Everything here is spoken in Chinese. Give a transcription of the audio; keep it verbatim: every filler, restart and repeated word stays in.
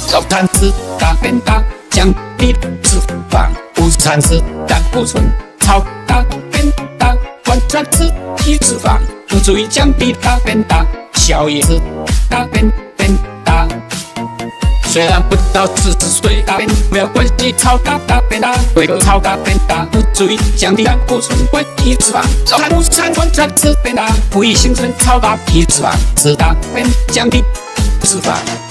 早餐吃大便当，降低脂肪；午餐吃胆固醇，超大便当；晚餐吃低脂肪，有助于降低大便当；宵夜吃大便便当。虽然不到四十岁大便没有关系，超大大便当对个超大便当有助于降低胆固醇、降低脂肪。早餐、午餐、晚餐吃便当，不易形成超大体脂肪，吃大便降低脂肪。